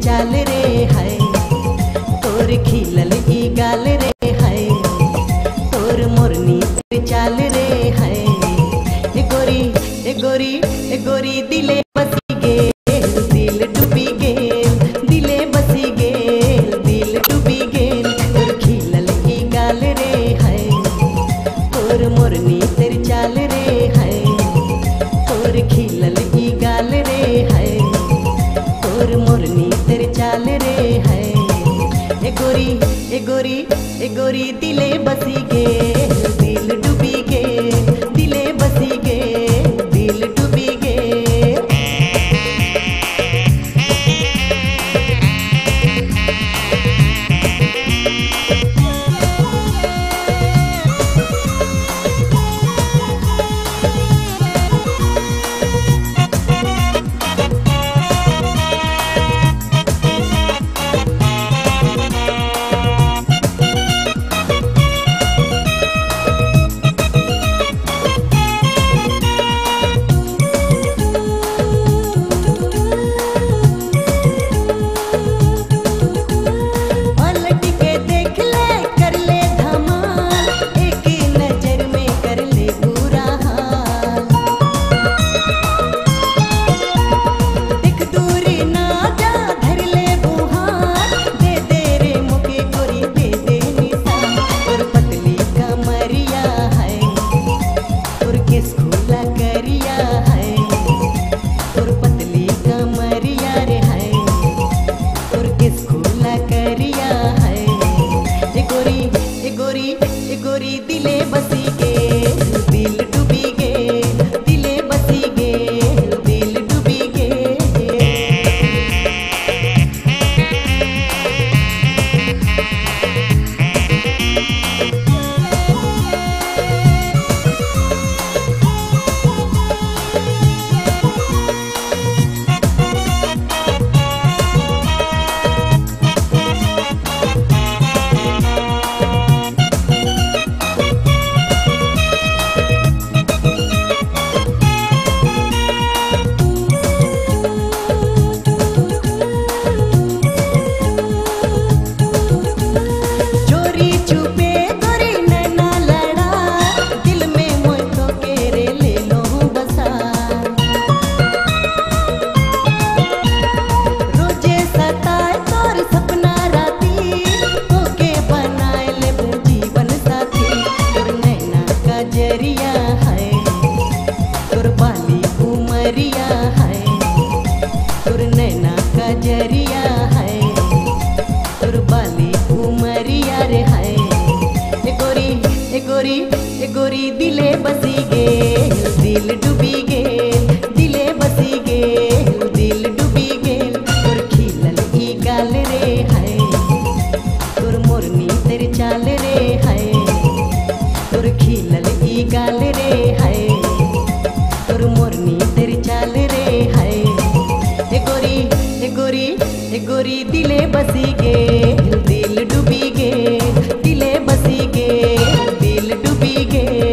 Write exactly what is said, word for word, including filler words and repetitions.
चाल रे हाय, तोर खिलल ई गाल रे हाय, तोर मोरनी तेरी चाल रे हाय। ए गोरी ए गोरी ए गोरी दिले बसी गेल, दिल डूबी गेल, दिले बसी गेल, दिल डूबी गेल। तोर खिलल ई गाल रे हाय, तोर मोरनी तेरी चाल रे हाय, तोर खिलल ई गाल रे हाय, तोर मोरनी तेरी चाल रे है। ए गोरी ए गोरी ए गोरी दिले बसी गेल, दिल डूबी गेल, दिले बसी गेल, दिल डूबी गेल। ए गोरी दिले बसी गेल, दिल डूबी गेल, दिले बसी गेल, दिल डूबी गेल। तोर खिलल ई गाल रे हाय, तोर मोरनी तेरी चाल रे हाय, तोर खिलल ई गाल रे हाय, तोर मोरनी तेरी चाल रे हाय। ए गोरी ए गोरी ए गोरी दिले बसी गेल, दिल डूबी गेल, दिले बसी गेल, दिल डूबी गेल।